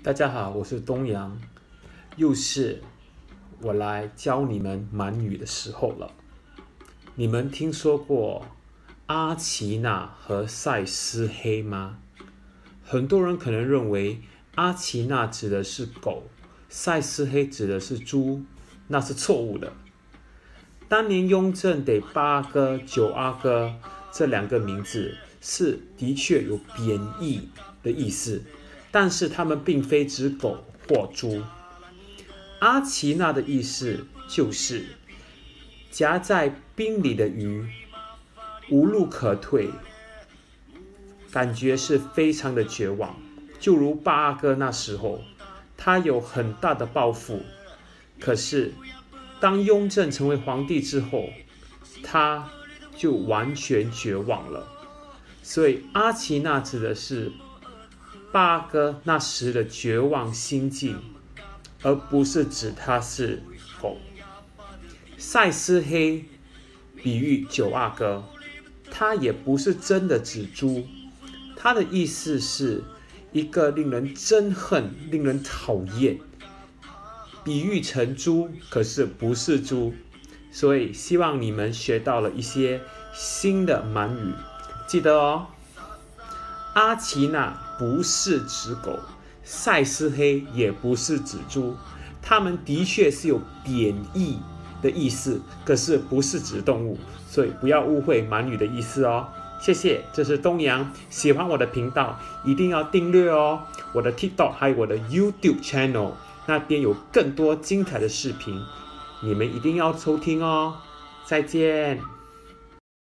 大家好，我是东阳，又是我来教你们满语的时候了。你们听说过阿奇娜和赛斯黑吗？很多人可能认为阿奇娜指的是狗，赛斯黑指的是猪，那是错误的。当年雍正给八阿哥、九阿哥这两个名字是的确有贬义的意思，但是他们并非指狗或猪。阿奇娜的意思就是夹在冰里的鱼，无路可退，感觉是非常的绝望。就如八阿哥那时候，他有很大的抱负，可是当雍正成为皇帝之后，他就完全绝望了。所以阿奇娜指的是八阿哥那时的绝望心境，而不是指他是狗。赛斯黑比喻九阿哥，他也不是真的指猪，他的意思是一个令人憎恨、令人讨厌，比喻成猪，可是不是猪。所以希望你们学到了一些新的满语，记得哦。阿奇娜不是指狗，赛斯黑也不是指猪，它们的确是有贬义的意思，可是不是指动物，所以不要误会满语的意思哦。谢谢，这是东阳，喜欢我的频道一定要订阅哦，我的 TikTok 还有我的 YouTube channel， 那边有更多精彩的视频，你们一定要收听哦。再见。